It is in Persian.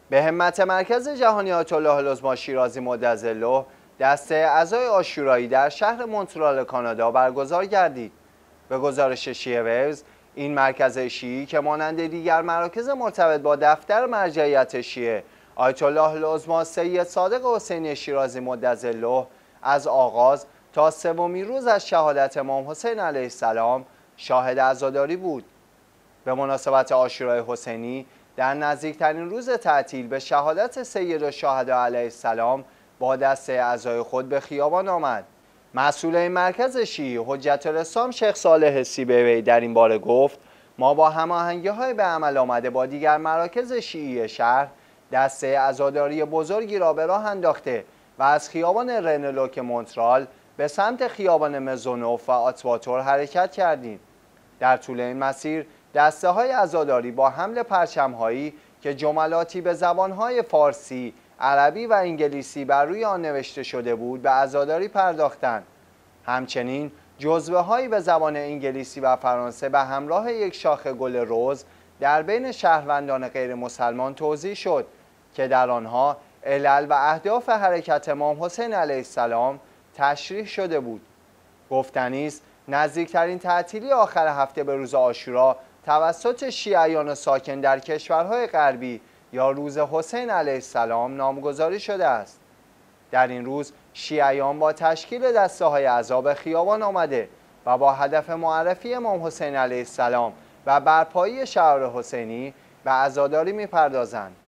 به همت مرکز جهانی آیت الله العظما شیرازی مدظله دسته عزای عاشورایی در شهر مونترال کانادا برگزار گردید. به گزارش شیعه ویوز، این مرکز شیعی که مانند دیگر مراکز مرتبط با دفتر مرجعیت شیعه آیت الله العظما سید صادق حسینی شیرازی مدظله از آغاز تا سومین روز از شهادت امام حسین علیه السلام شاهد عزاداری بود. به مناسبت عاشورای حسینی در نزدیکترین روز تعطیل به شهادت سید الشهدا علیه السلام با دسته عزای خود به خیابان آمد. مسئول این مرکز شیعی حجت الاسلام شیخ صالح سیبوی در این باره گفت: ما با هماهنگی‌های به عمل آمده با دیگر مراکز شیعی شهر دسته عزاداری بزرگی را به راه انداخته و از خیابان رنلوک مونترال به سمت خیابان مزونوف و آتواتور حرکت کردیم. در طول این مسیر دسته‌های عزاداری با حمل پرچم‌هایی که جملاتی به زبان‌های فارسی، عربی و انگلیسی بر روی آن نوشته شده بود به عزاداری پرداختند. همچنین جزوه‌هایی به زبان انگلیسی و فرانسه به همراه یک شاخ گل رز در بین شهروندان غیر مسلمان توزیع شد که در آنها علل و اهداف حرکت امام حسین علیه السلام تشریح شده بود. گفتنی است نزدیکترین تعطیلی آخر هفته به روز عاشورا توسط شیعیان ساکن در کشورهای غربی یا روز حسین علیه السلام نامگذاری شده است. در این روز شیعیان با تشکیل دسته‌های عزا به خیابان آمده و با هدف معرفی امام حسین علیه السلام و برپایی شعائر حسینی به عزاداری می‌پردازند.